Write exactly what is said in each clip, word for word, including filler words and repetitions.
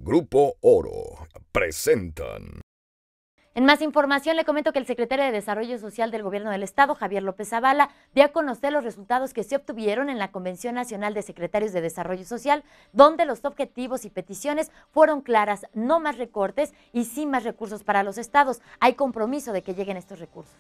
Grupo Oro presentan. En más información, le comento que el secretario de Desarrollo Social del Gobierno del Estado, Javier López Zavala, dio a conocer los resultados que se obtuvieron en la Convención Nacional de Secretarios de Desarrollo Social, donde los objetivos y peticiones fueron claras: no más recortes y sí más recursos para los estados. Hay compromiso de que lleguen estos recursos.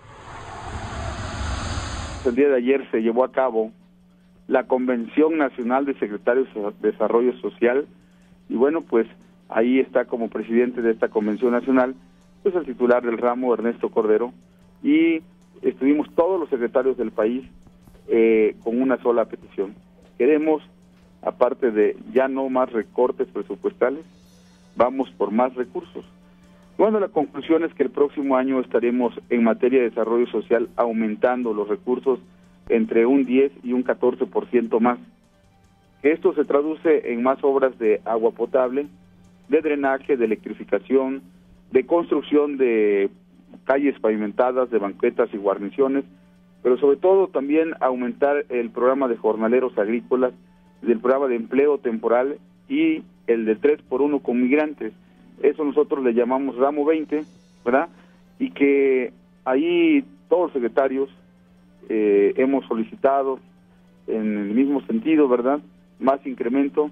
El día de ayer se llevó a cabo la Convención Nacional de Secretarios de Desarrollo Social y bueno, pues ahí está como presidente de esta Convención Nacional pues el titular del ramo, Ernesto Cordero, y estuvimos todos los secretarios del país eh, con una sola petición. Queremos, aparte de ya no más recortes presupuestales, vamos por más recursos. Bueno, la conclusión es que el próximo año estaremos en materia de desarrollo social aumentando los recursos entre un diez y un catorce por ciento más. Esto se traduce en más obras de agua potable, de drenaje, de electrificación, de construcción de calles pavimentadas, de banquetas y guarniciones, pero sobre todo también aumentar el programa de jornaleros agrícolas, del programa de empleo temporal y el de tres por uno con migrantes. Eso nosotros le llamamos ramo veinte, ¿verdad? Y que ahí todos los secretarios eh, hemos solicitado en el mismo sentido, ¿verdad? Más incremento.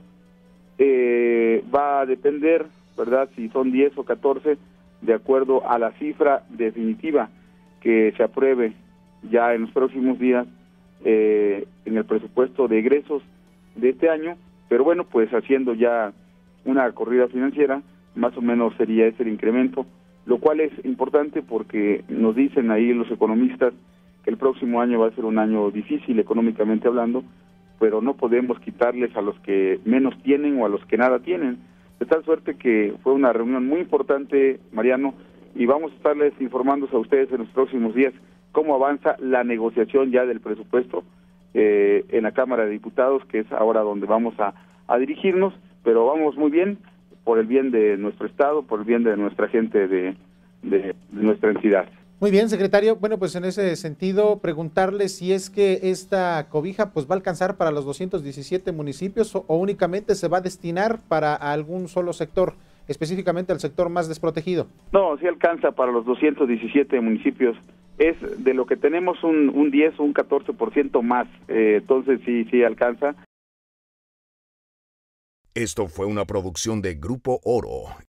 Eh, va a depender, ¿verdad?, si son diez o catorce, de acuerdo a la cifra definitiva que se apruebe ya en los próximos días eh, en el presupuesto de egresos de este año, pero bueno, pues haciendo ya una corrida financiera, más o menos sería ese el incremento, lo cual es importante porque nos dicen ahí los economistas que el próximo año va a ser un año difícil económicamente hablando, pero no podemos quitarles a los que menos tienen o a los que nada tienen. De tal suerte que fue una reunión muy importante, Mariano, y vamos a estarles informando a ustedes en los próximos días cómo avanza la negociación ya del presupuesto eh, en la Cámara de Diputados, que es ahora donde vamos a, a dirigirnos, pero vamos muy bien, por el bien de nuestro Estado, por el bien de nuestra gente, de, de, de nuestra entidad. Muy bien, secretario. Bueno, pues en ese sentido, preguntarle si es que esta cobija pues va a alcanzar para los doscientos diecisiete municipios o, o únicamente se va a destinar para algún solo sector, específicamente al sector más desprotegido. No, sí alcanza para los doscientos diecisiete municipios. Es de lo que tenemos un, un diez o un catorce por ciento más, eh, entonces sí, sí alcanza. Esto fue una producción de Grupo Oro.